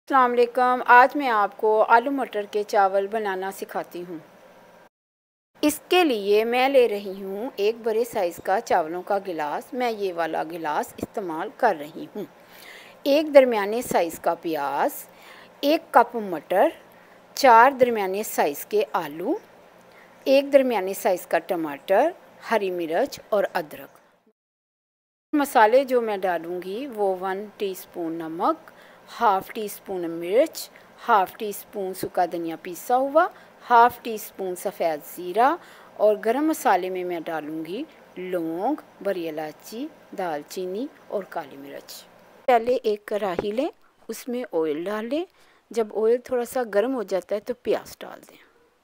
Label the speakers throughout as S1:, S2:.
S1: अस्सलाम वालेकुम। आज मैं आपको आलू मटर के चावल बनाना सिखाती हूँ। इसके लिए मैं ले रही हूँ एक बड़े साइज़ का चावलों का गिलास। मैं ये वाला गिलास इस्तेमाल कर रही हूँ। एक दरमियाने साइज़ का प्याज, 1 कप मटर, 4 दरमियाने साइज़ के आलू, 1 दरमियाने साइज़ का टमाटर, हरी मिर्च और अदरक। मसाले जो मैं डालूँगी वो 1 टीस्पून नमक, हाफ़ टी स्पून मिर्च, हाफ़ टी स्पून सूखा धनिया पीसा हुआ, हाफ़ टी स्पून सफ़ेद ज़ीरा और गरम मसाले में मैं डालूँगी लौंग, बड़ी इलायची, दालचीनी और काली मिर्च। पहले एक कढ़ाई लें, उसमें ऑयल डालें। जब ऑयल थोड़ा सा गर्म हो जाता है तो प्याज डाल दें।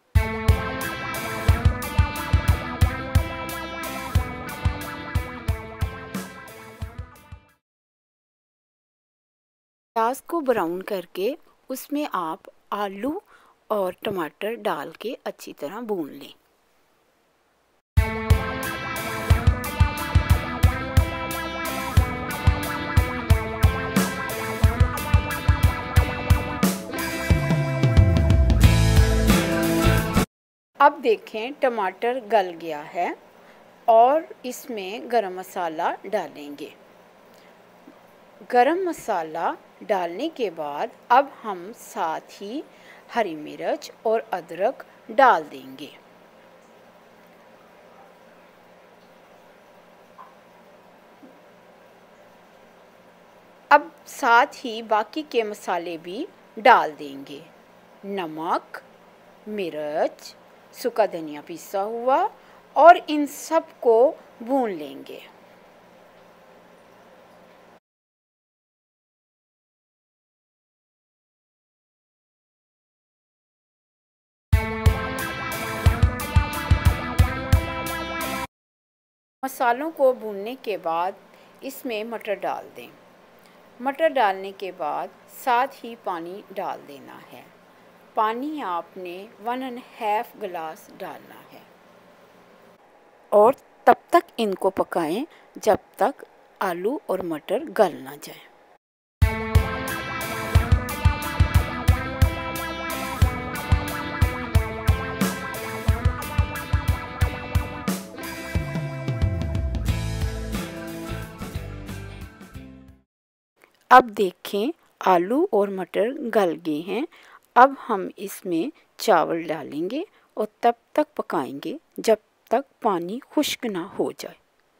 S1: प्याज को ब्राउन करके उसमें आप आलू और टमाटर डाल के अच्छी तरह भून लें। अब देखें टमाटर गल गया है और इसमें गरम मसाला डालेंगे। गरम मसाला डालने के बाद अब हम साथ ही हरी मिर्च और अदरक डाल देंगे। अब साथ ही बाकी के मसाले भी डाल देंगे। नमक, मिर्च, सूखा धनिया पिसा हुआ और इन सब को भून लेंगे। मसालों को भूनने के बाद इसमें मटर डाल दें। मटर डालने के बाद साथ ही पानी डाल देना है। पानी आपने 1.5 गिलास डालना है और तब तक इनको पकाएं जब तक आलू और मटर गल ना जाए। अब देखें आलू और मटर गल गए हैं। अब हम इसमें चावल डालेंगे और तब तक पकाएंगे जब तक पानी खुश्क ना हो जाए।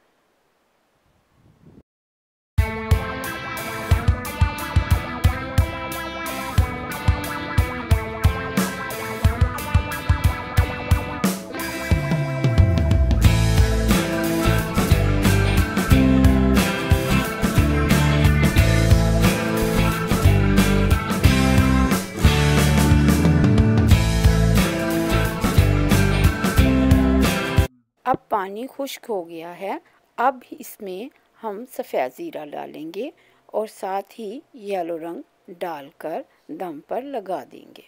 S1: अब पानी खुश्क हो गया है। अब इसमें हम सफ़ेद ज़ीरा डालेंगे और साथ ही येलो रंग डालकर दम पर लगा देंगे।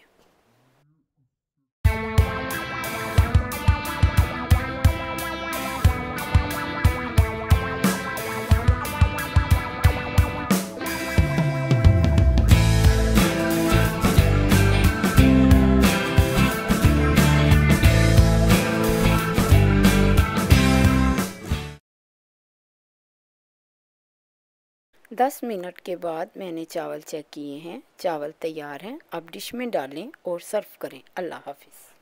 S1: दस मिनट के बाद मैंने चावल चेक किए हैं। चावल तैयार हैं। अब डिश में डालें और सर्व करें। अल्लाह हाफ़िज़।